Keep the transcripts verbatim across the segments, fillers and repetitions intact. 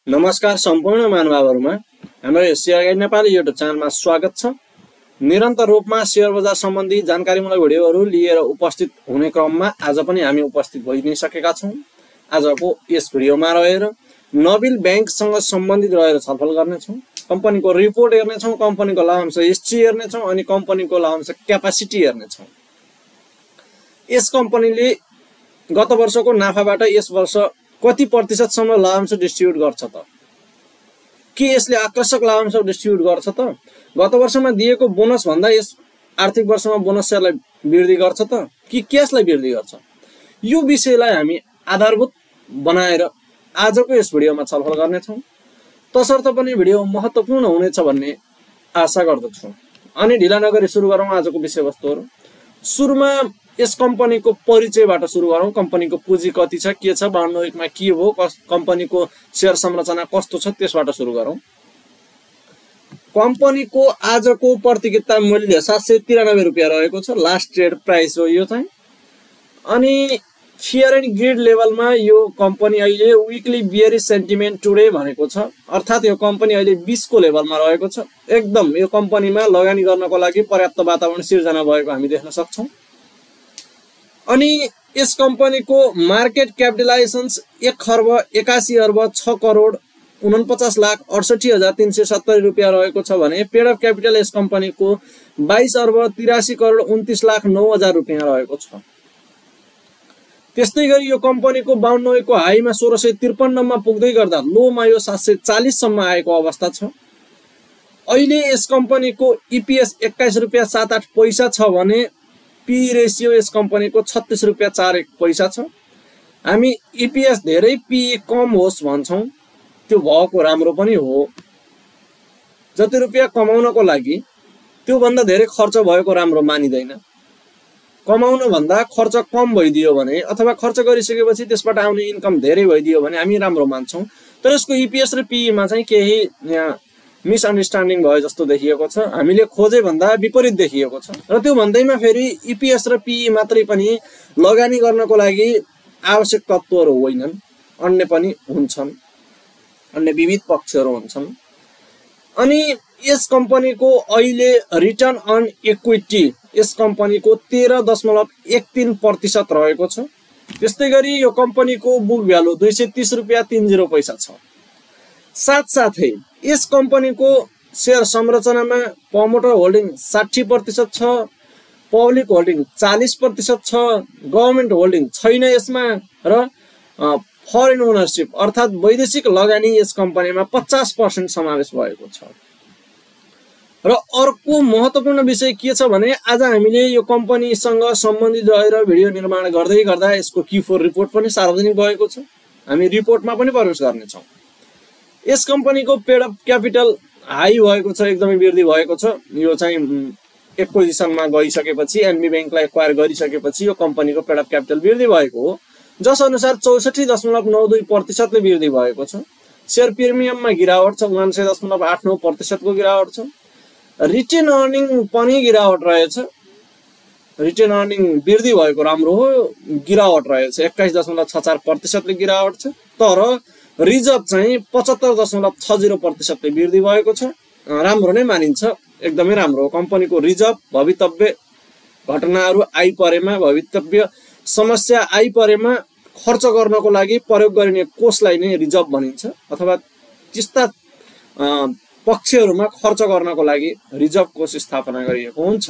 नमस्कार सम्पूर्ण महानुभावहरुमा हाम्रो शेयर गाइड नेपाली युट्युब च्यानलमा स्वागत छ। निरन्तर रूपमा शेयर बजार सम्बन्धी जानकारीमूलक भिडियोहरु लिएर उपस्थित हुने क्रममा आज पनि हामी उपस्थित भइ सकेका छौं। आजको यस भिडियोमा रहेर नबिल बैंकसँग सम्बन्धित रहेर छलफल गर्ने छौं। कम्पनीको रिपोर्ट हेर्ने छौं, कम्पनीको लाभांश हिस्ट्री हेर्ने छौं अनि कम्पनीको लाभांश क्यापासिटी हेर्ने छौं। यस कम्पनीले गत वर्षको नाफाबाट यस वर्ष कति प्रतिशतसम्म लाभांश डिस्ट्रिब्युट गर्छ त? के यसले आकर्षक लाभांश डिस्ट्रिब्युट गर्छ त? गत वर्षमा दिएको बोनस भन्दा यस आर्थिक वर्षमा बोनस शेयरलाई वृद्धि गर्छ त कि क्याशलाई वृद्धि गर्छ? यो विषयलाई हामी आधारभूत बनाएर आजको यस भिडियोमा छलफल गर्ने छौं। तसर्थ पनि भिडियो महत्त्वपूर्ण हुनेछ भन्ने आशा गर्दछु। अनि ढिला नगरी सुरु गरौँ आजको विषयवस्तुहरु। सुरुमा यस कम्पनीको परिचयबाट सुरु गरौँ। कम्पनीको पुँजी कति छ, के छ, बाउन्न मा के हो, कम्पनीको शेयर संरचना कस्तो छ त्यसबाट सुरु गरौँ। कम्पनीको आजको प्रतियोगिता मूल्य सात सय तिरानब्बे रुपैयाँ रहेको छ। लास्ट ट्रेड प्राइस हो यो चाहिँ। अनि फियर एन्ड ग्रिड लेभलमा यो कम्पनी अहिले विकली बियरिश सेन्टिमेन्ट टुडे भनेको छ, अर्थात यो कम्पनी अहिले बीस को लेभलमा रहेको छ। एकदम यो कम्पनीमा लगानी गर्नको लागि पर्याप्त वातावरण सिर्जना भएको हामी देख्न सक्छौं। अनि यस कम्पनीको मार्केट क्यापिटलाइजेसन एक खर्ब एकासी अर्ब छ करोड उनपचास लाख अडसठी हजार तीन सय सत्तरी रुपैयाँ रहेको छ भने पेड अफ क्यापिटल यस कम्पनीको बाइस अर्ब तिरासी करोड उन्तीस लाख नौ हजार रुपैयाँ रहेको छ। त्यस्तै गरी यो कम्पनीको बाउन्न को हाईमा सोह्र सय त्रिपन्नमा पुग्दै गर्दा लोमा यो सात सय चालीस सम्म आएको अवस्था छ। अहिले यस कम्पनीको ईपीएस एक्काइस रुपैयाँ सात आठ पैसा छ भने पी रेशियो यस कम्पनीको छत्तीस रुपैयाँ चार एक पैसा छ। हामी ईपीएस धेरै पी कम होस् भन्छौं, त्यो भएको राम्रो पनि हो। जति रुपैयाँ कमाउनको लागि त्यो भन्दा धेरै खर्च भएको राम्रो मानिदैन। कमाउनु भन्दा खर्च कम भइदियो भने अथवा खर्च गरिसकेपछि त्यसबाट आउने इन्कम धेरै भइदियो भने हामी राम्रो मान्छौं। तर यसको ईपीएस र पी मा चाहिँ केही यहाँ मिसअन्डरस्ट्यान्डिङ भयो जस्तो देखिएको छ। हामीले खोजे भन्दा विपरीत देखिएको छ। र त्यो भन्दैमा फेरि ईपीएस र पी मात्रै पनि लगानी गर्नको लागि आवश्यक तत्त्वहरू होइनन्, अन्य पनि हुन्छन्, अन्य विविध पक्षहरू हुन्छन्। अनि यस कम्पनीको अहिले रिटर्न अन इक्विटी यस कम्पनीको तेह्र दशमलव एक तीन प्रतिशत रहेको छ। त्यस्तै गरी यो कम्पनीको बुक भ्यालु दुई सय तीस रुपैयाँ तीन शून्य पैसा छ। साथसाथै यस कम्पनीको शेयर संरचनामा प्रमोटर होल्डिङ साठी प्रतिशत छ, पब्लिक होल्डिङ चालीस प्रतिशत छ, गभर्नमेन्ट होल्डिङ छैन यसमा, र फरेन ओनरशिप अर्थात वैदेशिक लगानी यस कम्पनीमा पचास प्रतिशत समावेश भएको छ। र अर्को महत्त्वपूर्ण विषय के छ भने आज हामीले यो कम्पनीसँग सम्बन्धित रहेर भिडियो निर्माण गर्दै गर्दा यसको क्यू फोर रिपोर्ट पनि सार्वजनिक भएको छ। हामी रिपोर्टमा पनि प्रवेश गर्ने छौं। यस कम्पनीको पेड अफ क्यापिटल हाई भएको छ, एकदमै वृद्धि भएको छ। यो चाहिँ एक्विजिसनमा गइसकेपछि एनबी बैंकलाई एक्वायर गरिसकेपछि यो कम्पनीको पेड अफ क्यापिटल वृद्धि भएको हो, जस अनुसार चौसठी दशमलव नौ दुई प्रतिशतले वृद्धि भएको छ। शेयर प्रिमियममा गिरावट छ, उनान्सय दशमलव आठ नौ प्रतिशतको गिरावट छ। रिटेन अर्निङ पनि गिरावट रहेछ। रिटेन अर्निङ वृद्धि भएको राम्रो हो, गिरावट रहेछ एक्काइस दशमलव छ चार प्रतिशतले गिरावट छ। तर रिजर्भ चाहिँ पचहत्तर दशमलव छ शून्य प्रतिशतले वृद्धि भएको छ। राम्रो नै मानिन्छ, एकदमै राम्रो हो। कम्पनीको रिजर्भ भवितव्य घटनाहरू आइपरेमा, भवितव्य समस्या आइपरेमा खर्च गर्नको लागि प्रयोग गरिने कोषलाई नै रिजर्भ भनिन्छ, अथवा त्यस्ता पक्षहरूमा खर्च गर्नको लागि रिजर्भ कोष स्थापना गरिएको हुन्छ।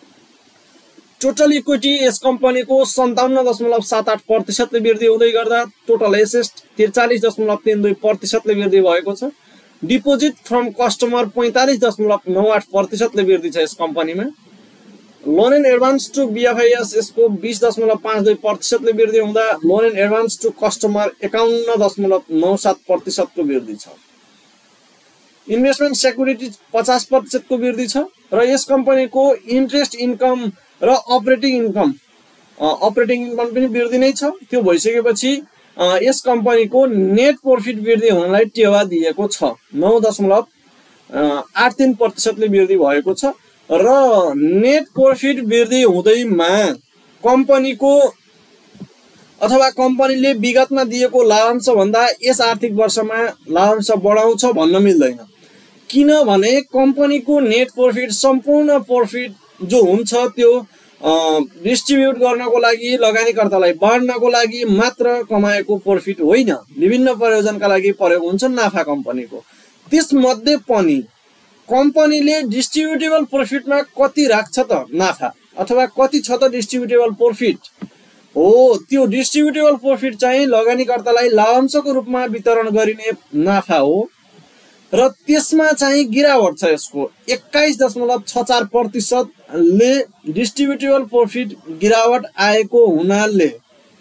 टोटल इक्विटी यस कम्पनीको सन्ताउन्न दशमलव सात आठ प्रतिशतले वृद्धि हुँदै गर्दा टोटल एसेट त्रिचालीस दशमलव तीन दुई प्रतिशतले वृद्धि भएको छ। डिपोजिट फ्रम कस्टमर पैंतालीस दशमलव नौ आठ प्रतिशतले वृद्धि छ यस कम्पनीमा। Loan and advance to BFIs यसको बीस दशमलव पाँच दुई प्रतिशतले वृद्धि हुँदा loan and advance to customer एकाउन्न दशमलव नौ सात प्रतिशतको वृद्धि छ। इन्भेस्टमेन्ट सेक्युरिटी पचास प्रतिशतको वृद्धि छ। र यस कम्पनीको इन्ट्रेस्ट इन्कम र अपरेटिङ इन्कम अपरेटिङ इन्कम पनि वृद्धि नै छ। त्यो भइसकेपछि यस कम्पनीको नेट प्रॉफिट वृद्धि हुनलाई टेवा दिएको छ, नौ दशमलव आठ तीन प्रतिशतले वृद्धि भएको छ। र नेट प्रॉफिट वृद्धि हुँदैमा कम्पनीको अथवा कम्पनीले विगतमा दिएको लाभांश भन्दा यस आर्थिक वर्षमा लाभांश बढाउँछ भन्न मिल्दैन। किनभने कम्पनीको नेट प्रॉफिट सम्पूर्ण प्रॉफिट जो हुन्छ त्यो डिस्ट्रिब्युट गर्नको लागि लगानीकर्तालाई बाँड्नको लागि मात्र कमाएको प्रॉफिट होइन, विभिन्न प्रयोजनका लागि प्रयोग हुन्छ नाफा कम्पनीको। त्यसमध्ये पनि कम्पनीले डिस्ट्रिब्युटेबल प्रॉफिटमा कति राख्छ त नाफा, अथवा कति छ त डिस्ट्रिब्युटेबल प्रॉफिट हो, त्यो डिस्ट्रिब्युटेबल प्रॉफिट चाहिँ लगानीकर्तालाई लाभांशको रूपमा वितरण गरिने नाफा हो र त्यसमा चाहिँ गिरावट छ। यसको एक्काइस दशमलव छ चार प्रतिशतले डिस्ट्रिब्युटेबल प्रॉफिट गिरावट आएको हुनाले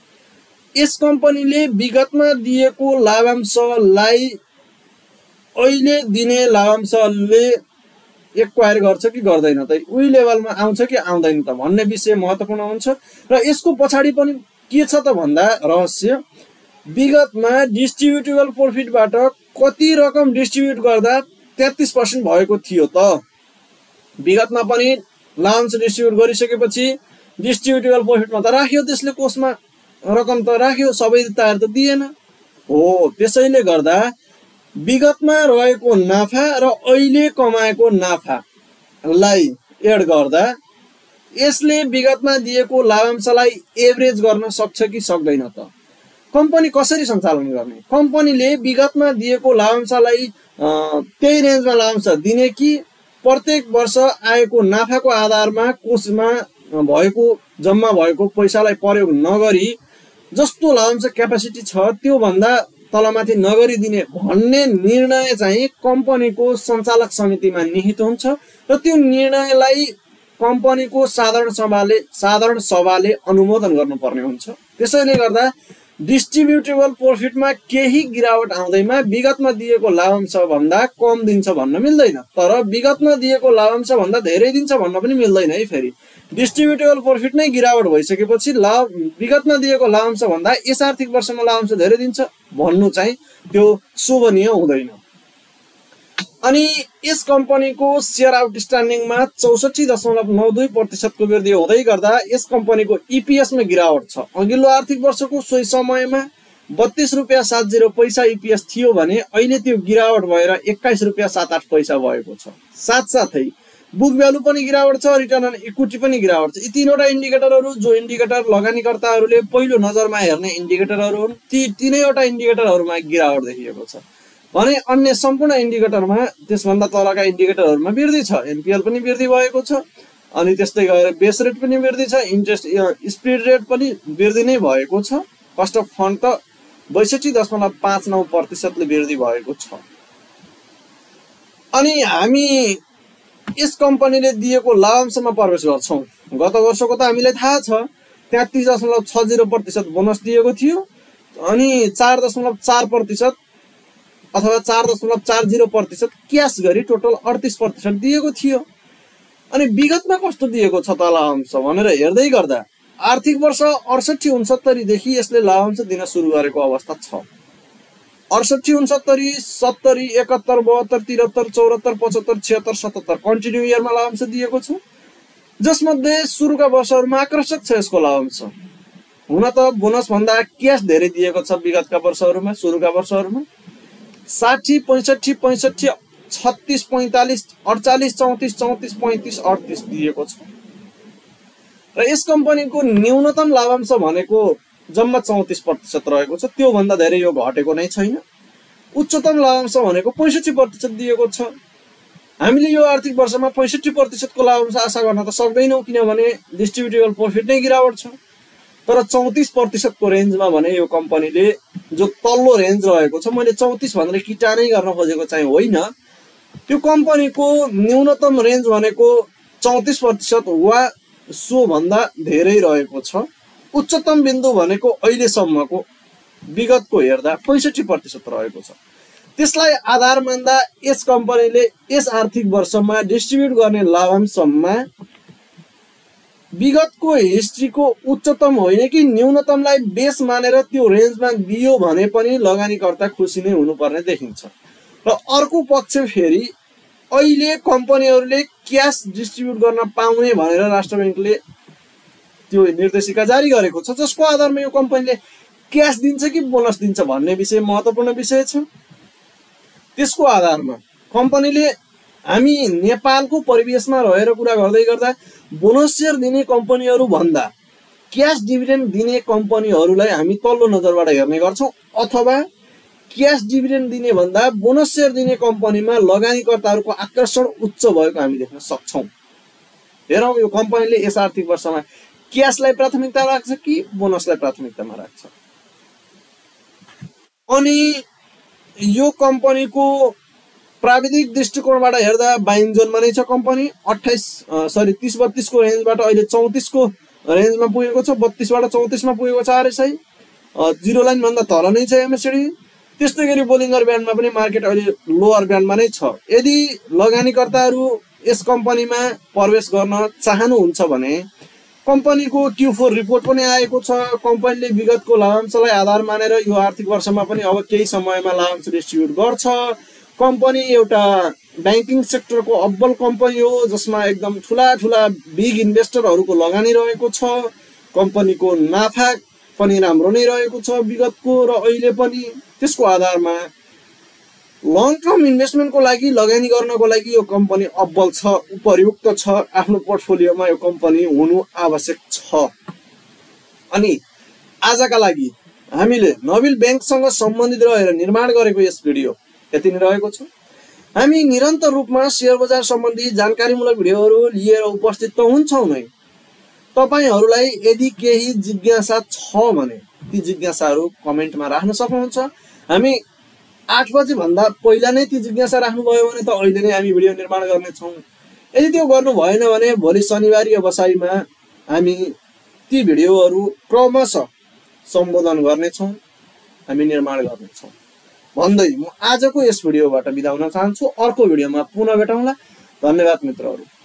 यस कम्पनीले विगतमा दिएको लाभांशलाई अहिले दिने लाभांशले एक्वायर गर्छ कि गर्दैन त, उही लेभलमा आउँछ कि आउँदैन त भन्ने विषय महत्त्वपूर्ण हुन्छ। र यसको पछाडि पनि के छ त भन्दा रहस्य, विगतमा डिस्ट्रिब्युटेबल प्रॉफिटबाट कति रकम डिस्ट्रिब्युट गर्दा तेत्तीस पर्सेंट भएको थियो त। विगतमा पनि लाभांश डिस्ट्रिब्युट गरिसकेपछि डिस्ट्रिब्युटेबल प्रॉफिटमा त राख्यो, त्यसले कोषमा रकम त राख्यो, सबै तार त दिएन हो। त्यसैले गर्दा विगतमा रहेको नाफा र अहिले कमाएको नाफालाई एड गर्दा यसले विगतमा दिएको लाभांशलाई एभरेज गर्न सक्छ कि सक्दैन त। कम्पनी कसरी सञ्चालन गर्ने, कम्पनीले विगतमा दिएको लाभांशलाई त्यही रेन्जमा लाभांश दिने कि प्रत्येक वर्ष आएको नाफाको आधारमा कोषमा भएको जम्मा भएको पैसालाई प्रयोग नगरी जस्तो लाभांश क्यापेसिटी छ त्यो भन्दा तलमाथि नगरिदिने भन्ने निर्णय चाहिँ कम्पनीको सञ्चालक समितिमा निहित हुन्छ र त्यो निर्णयलाई कम्पनीको साधारण सभाले साधारण सभाले अनुमोदन गर्नुपर्ने हुन्छ। त्यसैले गर्दा डिस्ट्रिब्युटेबल प्रॉफिटमा केही गिरावट आउँदैमा विगतमा दिएको लाभांश भन्दा कम दिन्छ भन्न मिल्दैन, तर विगतमा दिएको लाभांश भन्दा धेरै दिन्छ भन्न पनि मिल्दैन है। फेरि डिस्ट्रिब्युटेबल प्रॉफिट नै गिरावट भइसकेपछि लाभ विगतमा दिएको लाभांश भन्दा यस आर्थिक वर्षमा लाभांश धेरै दिन्छ भन्नु चाहिँ त्यो शोभनीय हुँदैन। अनि यस कम्पनीको शेयर आउटस्ट्यान्डिङमा चौसठी दशमलव नौ दुई प्रतिशतको वृद्धि हुँदै गर्दा यस कम्पनीको इपिएसमा गिरावट छ। अघिल्लो आर्थिक वर्षको सोही समयमा बत्तीस रुपियाँ सात जिरो पैसा इपिएस थियो भने अहिले त्यो गिरावट भएर एक्काइस रुपियाँ सात आठ पैसा भएको छ। साथसाथै बुक भ्यालु पनि गिरावट छ, रिटर्न अन इक्विटी पनि गिरावट छ। यी तीनवटा इन्डिकेटरहरू जो इन्डिकेटर लगानीकर्ताहरूले पहिलो नजरमा हेर्ने इन्डिकेटरहरू हुन्, ती तीनैवटा इन्डिकेटरहरूमा गिरावट देखिएको छ भने अन्य सम्पूर्ण इन्डिकेटरमा त्यसभन्दा तलका इन्डिकेटरहरूमा वृद्धि छ। एनपिएल पनि वृद्धि भएको छ, अनि त्यस्तै गरेर बेस रेट पनि वृद्धि छ, इन्ट्रेस्ट स्पिड रेट पनि वृद्धि नै भएको छ। कस्ट अफ फन्ड त बैसठी दशमलव पाँच नौ प्रतिशतले वृद्धि भएको छ। अनि हामी यस कम्पनीले दिएको लाभांशमा प्रवेश गर्छौँ। गत वर्षको त हामीलाई थाहा छ, तेत्तीस दशमलव छ जिरो प्रतिशत बोनस दिएको थियो, अनि चार दशमलव चार प्रतिशत अथवा चार दशमलव चार जिरो प्रतिशत क्यास गरी टोटल अडतिस प्रतिशत दिएको थियो। अनि विगतमा कस्तो दिएको छ त लाभांश भनेर हेर्दै गर्दा आर्थिक वर्ष अडसठी उनसत्तरीदेखि यसले लाभांश दिन सुरु गरेको अवस्था छ। अडसठी उनसत्तरी सत्तरी एकहत्तर बहत्तर त्रिहत्तर चौहत्तर पचहत्तर छिहत्तर सतहत्तर कन्टिन्यू इयरमा लाभांश दिएको छ, जसमध्ये सुरुका वर्षहरूमा आकर्षक छ यसको लाभांश। हुन त बोनस भन्दा क्यास धेरै दिएको छ विगतका वर्षहरूमा, सुरुका वर्षहरूमा साठी पैंसठी पैंसठी छत्तीस पैंतालीस अडचालीस चौतिस चौतिस पैंतिस अडतिस दिएको छ। र यस कम्पनीको न्यूनतम लाभांश भनेको जम्मा चौतिस प्रतिशत रहेको छ, त्योभन्दा धेरै यो घटेको नै छैन। उच्चतम लाभांश भनेको पैंसठी प्रतिशत दिएको छ। हामीले यो आर्थिक वर्षमा पैंसठी प्रतिशतको लाभांश आशा गर्न त सक्दैनौँ, किनभने डिस्ट्रिब्युटेबल प्रॉफिट नै गिरावट छ। तर चौतिस प्रतिशतको रेन्जमा भने यो कम्पनीले जो तल्लो रेन्ज रहेको छ, मैले चौतिस भनेर किटानै गर्न खोजेको चाहिँ होइन, त्यो कम्पनीको न्यूनतम रेन्ज भनेको चौतिस प्रतिशत वा सो भन्दा धेरै रहेको छ। उच्चतम बिन्दु भनेको अहिलेसम्मको विगतको हेर्दा पैंसठी प्रतिशत रहेको छ। त्यसलाई आधार मान्दा यस कम्पनीले यस आर्थिक वर्षमा डिस्ट्रिब्युट गर्ने लाभांशमा विगतको हिस्ट्रीको उच्चतम होइन कि न्यूनतमलाई बेस मानेर त्यो रेन्जमा दियो भने पनि लगानीकर्ता खुसी नै हुनुपर्ने देखिन्छ। र अर्को पक्ष फेरि अहिले कम्पनीहरूले क्यास डिस्ट्रिब्युट गर्न पाउने भनेर राष्ट्र ब्याङ्कले त्यो निर्देशिका जारी गरेको छ, जसको आधारमा यो कम्पनीले क्यास दिन्छ कि बोनस दिन्छ भन्ने विषय महत्त्वपूर्ण विषय छ। त्यसको आधारमा कम्पनीले हामी नेपालको परिवेशमा रहेर कुरा गर्दै गर्दा बोनस सेयर दिने कम्पनीहरू भन्दा क्यास डिभिडेन्ड दिने कम्पनीहरूलाई हामी तल्लो नजरबाट हेर्ने गर्छौँ, अथवा क्यास डिभिडेन्ड दिने भन्दा बोनस सेयर दिने कम्पनीमा लगानीकर्ताहरूको आकर्षण उच्च भएको हामी देख्न सक्छौँ। हेरौँ यो कम्पनीले यस आर्थिक वर्षमा क्यासलाई प्राथमिकता राख्छ कि बोनसलाई प्राथमिकतामा राख्छ। अनि यो कम्पनीको प्राविधिक दृष्टिकोणबाट हेर्दा बाइङ जोनमा नै छ कम्पनी। अट्ठाइस सरी तिस बत्तिसको रेन्जबाट अहिले चौतिसको रेन्जमा पुगेको छ, बत्तिसबाट चौतिसमा पुगेको छ आरएसआई, जिरो लाइन भन्दा तल नै छ एमएसडी। त्यस्तै गरी बोलिङ्गर ब्यान्डमा पनि मार्केट अहिले लोअर ब्यान्डमा नै छ। यदि लगानीकर्ताहरू यस कम्पनीमा प्रवेश गर्न चाहनुहुन्छ भने कम्पनीको क्यू फोर रिपोर्ट पनि आएको छ। कम्पनीले विगतको लाभांशलाई आधार मानेर यो आर्थिक वर्षमा पनि अब केही समयमा लाभांश डिस्ट्रिब्युट गर्छ। कम्पनी एउटा ब्याङ्किङ सेक्टरको अब्बल कम्पनी हो, जसमा एकदम ठुला ठुला बिग इन्भेस्टरहरूको लगानी रहेको छ। कम्पनीको नाफा पनि राम्रो नै रहेको छ विगतको र अहिले पनि। त्यसको आधारमा लङ टर्म इन्भेस्टमेन्टको लागि लगानी गर्नको लागि यो कम्पनी अब्बल छ, उपयुक्त छ, आफ्नो पोर्टफोलियोमा यो कम्पनी हुनु आवश्यक छ। अनि आजका लागि हामीले नोबेल ब्याङ्कसँग सम्बन्धित रहेर निर्माण गरेको यस भिडियो यति नै रहेको छ। हामी निरन्तर रूपमा शेयर बजार सम्बन्धी जानकारीमूलक भिडियोहरू लिएर उपस्थित त हुन्छौँ नै। तपाईहरूलाई यदि केही जिज्ञासा छ भने ती जिज्ञासाहरू कमेन्टमा राख्न सक्नुहुन्छ। हामी आठ बजे भन्दा पहिला नै ती जिज्ञासा राख्नुभयो भने त अहिले नै हामी भिडियो निर्माण गर्नेछौँ। यदि त्यो गर्नु भएन भने भोलि शनिबार बसाइमा हामी ती भिडियोहरू क्रमशः सम्बोधन गर्नेछौँ, हामी निर्माण गर्नेछौँ भन्दै म आजको यस भिडियोबाट बिदा हुन चाहन्छु। अर्को भिडियोमा पुनः भेटौँला। धन्यवाद मित्रहरू।